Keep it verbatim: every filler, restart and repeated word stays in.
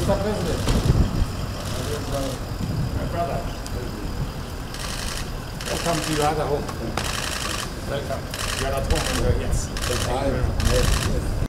Mister President. My brother. Welcome to your other home. Welcome. You are at home over here. Yes.